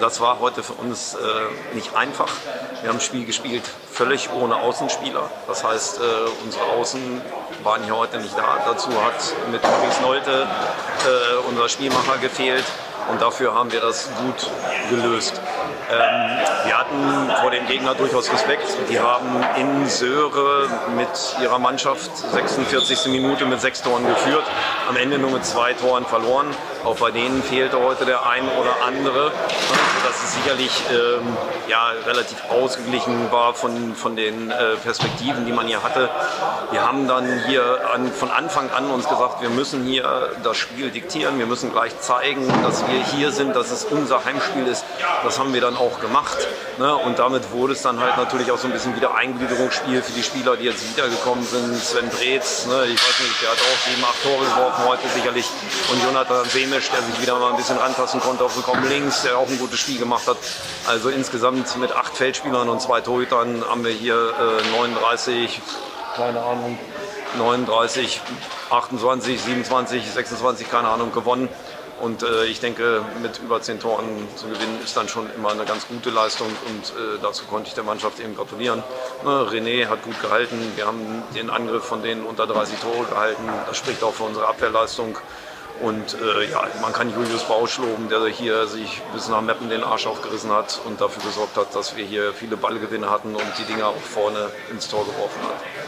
das war heute für uns nicht einfach. Wir haben ein Spiel gespielt völlig ohne Außenspieler. Das heißt, unsere Außen waren hier heute nicht da. Dazu hat mit Maurice Nolte unser Spielmacher gefehlt. Und dafür haben wir das gut gelöst. Wir hatten vor dem Gegner durchaus Respekt. Die haben in Söhre mit ihrer Mannschaft 46. Minute mit 6 Toren geführt. Am Ende nur mit 2 Toren verloren. Auch bei denen fehlte heute der ein oder andere. Sodass es sicherlich relativ ausgeglichen war von den Perspektiven, die man hier hatte. Wir haben dann hier von Anfang an uns gesagt, wir müssen hier das Spiel diktieren. Wir müssen gleich zeigen, dass wir hier sind, dass es unser Heimspiel ist. Das haben wir dann auch gemacht. Ne? Und damit wurde es dann halt natürlich auch so ein bisschen wieder Eingliederungsspiel für die Spieler, die jetzt wiedergekommen sind. Sven Breetz, ne? Ich weiß nicht, der hat auch 7, 8 Tore geworfen heute sicherlich. Und Jonathan Semisch, der sich wieder mal ein bisschen rantasten konnte auf den Kommen links, der auch ein gutes Spiel gemacht hat. Also insgesamt mit 8 Feldspielern und 2 Torhütern haben wir hier 39, keine Ahnung, 39, 28, 27, 26, keine Ahnung, gewonnen. Und ich denke, mit über 10 Toren zu gewinnen, ist dann schon immer eine ganz gute Leistung. Und dazu konnte ich der Mannschaft eben gratulieren. René hat gut gehalten. Wir haben den Angriff von denen unter 30 Tore gehalten. Das spricht auch für unsere Abwehrleistung. Und man kann Julius Bausch loben, der hier sich bis nach Meppen den Arsch aufgerissen hat und dafür gesorgt hat, dass wir hier viele Ballgewinne hatten und die Dinger auch vorne ins Tor geworfen hat.